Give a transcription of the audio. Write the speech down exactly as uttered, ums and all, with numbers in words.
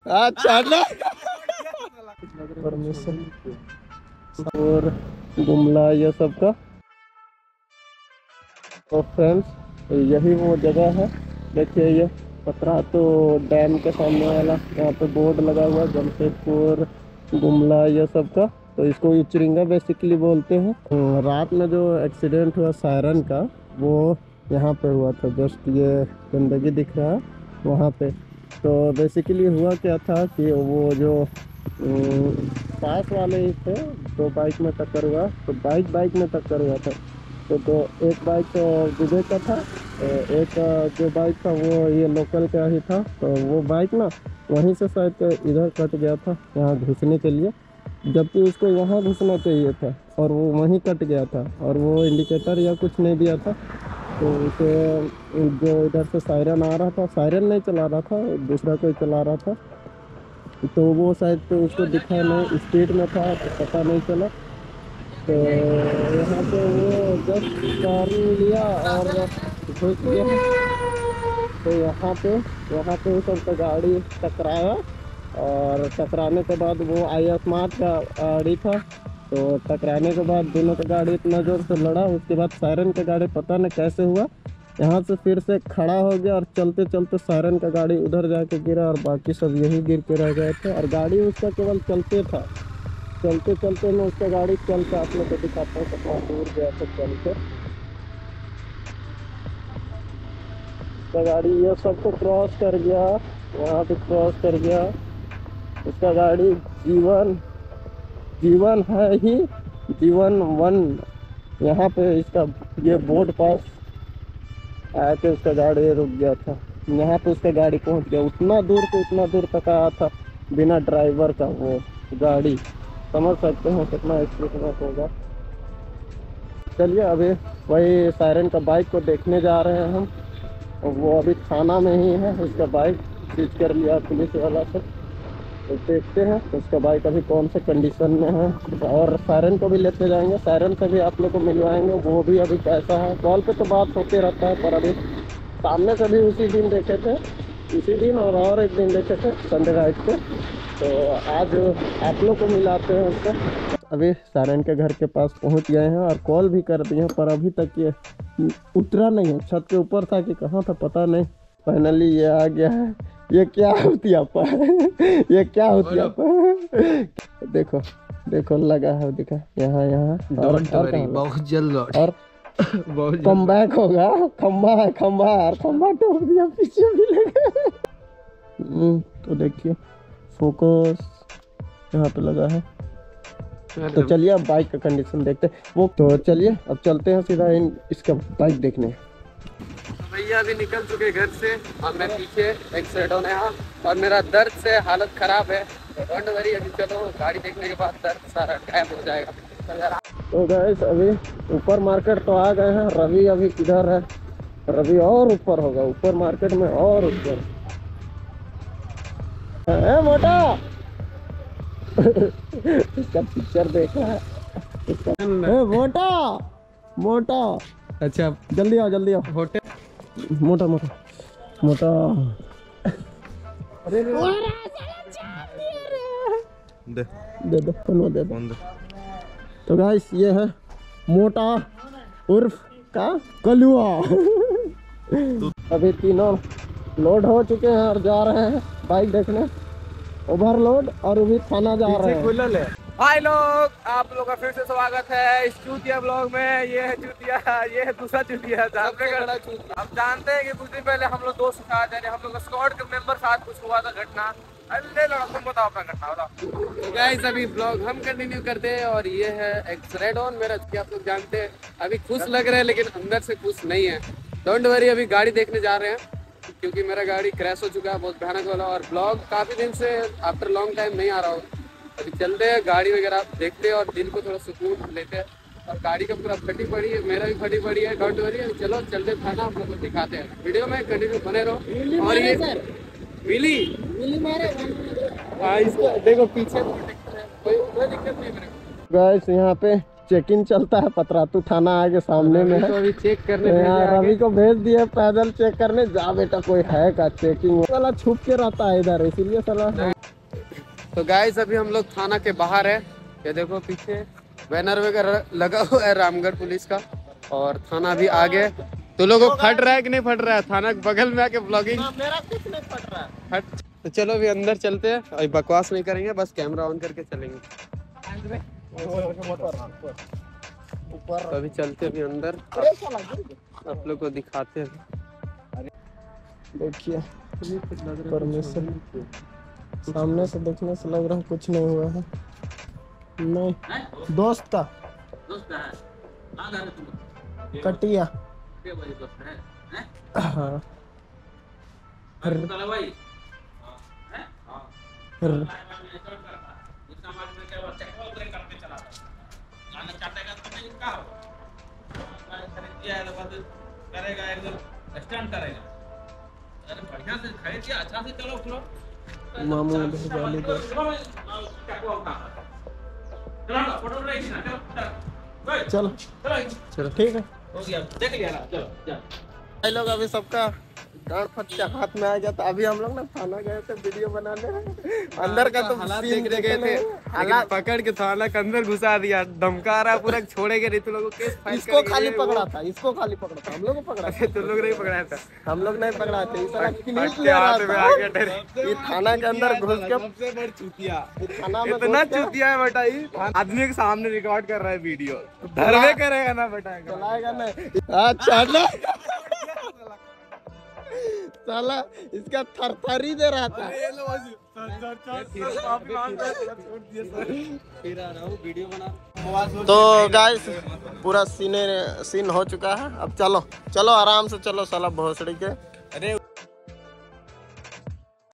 अच्छा ना परमिशन और गुमला ये सब का। तो फ्रेंड्स यही वो जगह है, देखिए ये पतरातू डैम के सामने वाला यहाँ पे बोर्ड लगा हुआ है, जमशेदपुर गुमला ये सब का। तो इसको उचरिंगा बेसिकली बोलते हैं। तो रात में जो एक्सीडेंट हुआ सायरन का वो यहाँ पे हुआ था, जस्ट ये गंदगी दिख रहा है वहाँ पे। तो बेसिकली हुआ क्या था कि वो जो पास वाले ही थे, दो बाइक में टक्कर हुआ। तो बाइक बाइक में टक्कर हुआ था। तो तो एक बाइक तो विवेक का था, एक जो बाइक था वो ये लोकल का ही था। तो वो बाइक ना वहीं से शायद इधर कट गया था यहाँ घुसने के लिए, जबकि उसको यहाँ घुसना चाहिए था और वो वहीं कट गया था। और वो इंडिकेटर या कुछ नहीं दिया था। तो उसे जो इधर से सायरन आ रहा था, सायरन नहीं चला रहा था, दूसरा कोई चला रहा था। तो वो शायद तो उसको दिखा नहीं, स्पीड में था तो पता नहीं चला। तो यहाँ पे वो जस्ट टर्न लिया और घुस गया। तो यहाँ पे यहाँ पे उस सबका गाड़ी टकराया और टकराने के बाद वो आई स्मार्ट का गाड़ी था। तो टकराने के बाद दोनों का गाड़ी इतना जोर से लड़ा, उसके बाद सायरन का गाड़ी पता नहीं कैसे हुआ यहाँ से फिर से खड़ा हो गया और चलते चलते सायरन का गाड़ी उधर जाके गिरा और बाकी सब यही गिर के रह गए थे। और गाड़ी उसका केवल चलते था, चलते चलते मैं उसका गाड़ी चल के आप लोग को दिखाता हूँ कितना दूर गया था चल के। उसका गाड़ी ये सबको क्रॉस कर गया, वहाँ पे क्रॉस कर गया। उसका गाड़ी जीवन जीवन है ही जीवन वन, यहाँ पे इसका ये बोर्ड पास आके उसका गाड़ी रुक गया था। यहाँ पे उसका गाड़ी पहुँच गया, उतना दूर से उतना दूर तक आया था बिना ड्राइवर का वो गाड़ी। समझ सकते हैं कितना स्पीड में होगा। चलिए अभी वही सायरन का बाइक को देखने जा रहे हैं हम। वो अभी थाना में ही है, उसका बाइक सीज कर लिया पुलिस वाला से। तो देखते हैं उसका बाइक अभी कौन से कंडीशन में है। और सायरन को भी लेते जाएंगे, सायरन से भी आप लोग को मिलवाएंगे वो भी अभी कैसा है। कॉल पे तो बात होते रहता है, पर अभी सामने से भी उसी दिन देखे थे, उसी दिन और और एक दिन देखे थे संडे राइट पे। तो आज आप लोग को मिलाते हैं उससे। अभी सायरन के घर के पास पहुंच गए हैं और कॉल भी कर दिए हैं, पर अभी तक ये उतरा नहीं है। छत के ऊपर था कि कहाँ था पता नहीं। फाइनली ये आ गया है। ये क्या होती है आपा ये क्या होती है आपा देखो देखो लगा है, दिखा यहाँ यहाँ और, और बहुत जल्द और कम बैक होगा। खंबा है, खंबा है, खंबा टूट दिया, पीछे भी लगा। तो देखिए फोकस यहाँ पे लगा है। तो चलिए अब बाइक का कंडीशन देखते हैं वो। तो चलिए अब चलते हैं सीधा इन इसका बाइक देखने। भैया अभी निकल चुके घर से और मैं पीछे एक सेडोन है यहाँ और मेरा दर्द से हालत खराब है। डोंट वरी, अभी चलो गाड़ी देखने के बाद दर्द सारा गायब हो जाएगा। तो गाइस अभी ऊपर मार्केट तो आ गए हैं। रवि अभी किधर है? रवि और ऊपर होगा, ऊपर मार्केट में और ऊपर है मोटा इसका पिक्चर देखा है इसका। ए, मोटा मोटा अच्छा जल्दी आओ जल्दी आओ। होटल मोटा मोटा मोटा अरे दे दे दे फोन दे दे। तो गाइस ये है मोटा उर्फ का कलुआ। अभी तीनों लोड हो चुके हैं और जा रहे हैं बाइक देखने। ओवरलोड और अभी थाना जा रहे हैं। हाय लोग, आप लोगों का फिर से स्वागत है इस चूतिया ब्लॉग में। ये है चूतिया, ये है दूसरा चूतिया। जानते हैं आप जानते हैं कि कुछ दिन पहले हम लोग दोस्त साथ यानी हम लोग स्क्वाड के मेंबर साथ कुछ हुआ था घटना। अरे लड़ा तुम बताओ अपना घटना बताओ। गाइस अभी ब्लॉग हम कंटिन्यू करते हैं और ये है एक्सरेडॉन मेरा, कि आप लोग जानते हैं। अभी खुश लग रहे हैं लेकिन अंदर से खुश नहीं है। डोंट वरी, अभी गाड़ी देखने जा रहे हैं क्योंकि मेरा गाड़ी क्रैश हो चुका है बहुत भयानक वाला। और ब्लॉग काफी दिन से आफ्टर लॉन्ग टाइम नहीं आ रहा होगा। अभी चलते हैं गाड़ी वगैरह देखते हैं और दिल को थोड़ा सुकून लेते हैं। और गाड़ी का पूरा फटी पड़ी है, मेरा भी फटी पड़ी है। डोंट वरी, चलो चलते थाना, आप लोग को दिखाते हैं। वीडियो में कंटिन्यू बने रहो। और ये मिली मिली मारे हाँ, इसको देखो पीछे कोई दिक्कत नहीं मेरे को। गाइस यहाँ पे चेक इन चलता है, पतरातू थाना आगे सामने में है। तो अभी चेक करने यार रवि को भेज दिए पैदल चेक करने, जा बेटा कोई है का चेकिंग, साला छुप के रहता है इधर, इसीलिए साला। तो गाइस अभी हम लोग थाना के बाहर है, ये देखो पीछे बैनर वगैरह लगा हुआ है रामगढ़ पुलिस का, और थाना भी आगे। तो लोगों को फट रहा है कि नहीं फट रहा है? थाना के बगल में आके ब्लॉगिंग, मेरा कुछ नहीं फट रहा है। फट। तो चलो अभी अंदर चलते हैं, अभी बकवास नहीं करेंगे, बस कैमरा ऑन करके चलेंगे। तो अभी चलते अभी अंदर, आप लोग को दिखाते हैं। देखिए परमिशन, सामने से देखने से लग रहा है कुछ नहीं हुआ है। नहीं दोस्त का कटिया। हाँ मामू गाली दे। चलो चलो ठीक है, देख लिया ना, चलो चलो। भाई लोग अभी सबका डांट फट हाथ में आ जाता। अभी हम लोग ना थाना गए थे वीडियो बनाने, अंदर का तो हालात सीन देखने गए थे, हालात पकड़ के थाना के अंदर घुसा दिया, धमका रहा पूरा, छोड़ेगे नहीं, तुम लोगों को केस फाइल इसको खाली पकड़ा था, इसको खाली पकड़ा था, हम लोग को पकड़ा था। तुम लोग नहीं पकड़ाया था, हम लोग नहीं पकड़ा थे, इस तरह क्लिप के ले रहा हाथ में था। आ गया डरे। ये थाना के अंदर घुस के सबसे बड़ चूतिया, ये थाना में इतना घुस के चूतिया है बेटा, ये आदमी के सामने रिकॉर्ड कर रहा है वीडियो, धरवे करेगा ना बेटा, चलाएगा नहीं। अच्छा ना साला इसका थरथरी दे रहा था। तो गाइस पूरा सीने सीन हो चुका है, अब चलो चलो आराम से चलो साला भोसड़ी के।